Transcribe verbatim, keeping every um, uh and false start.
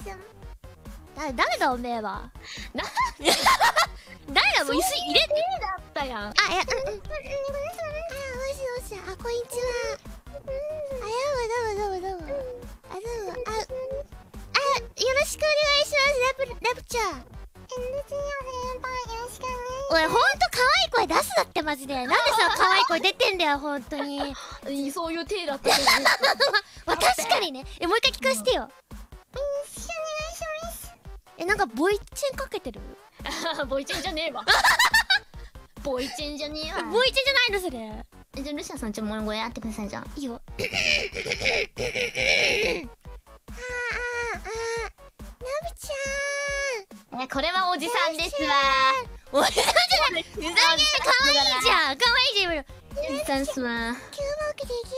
誰誰だおめえは。 な誰だもう椅子入れてだったやん。 あ、いや、うんうん。あ、もしもし、あ、こんにちは。あ、どうもどうもどうもどうも。あ、どうも、あ、あ、よろしくお願いします、ラブ、ラブちゃん。おい、ほんと可愛い声出すだってマジで。なんでさ、可愛い声出てんだよ、ほんとに。 そういう体だったけどね。 まあ、確かにね。え、もう一回聞かせてよ。え、なんかボイチェンかけてる？ ボイチェンじゃねえわ。ボイチェンじゃねえわ。 ボイチェンじゃないのそれ。 え、じゃあルシアさんちょもう声やってくださいじゃん。 いいよ。あーあーあー、ナブちゃん。 え、これはおじさんですわ。 おじさんじゃない。ふざけんな、可愛いじゃん。可愛いじゃん。 おじさんっすわ。 キューボークでき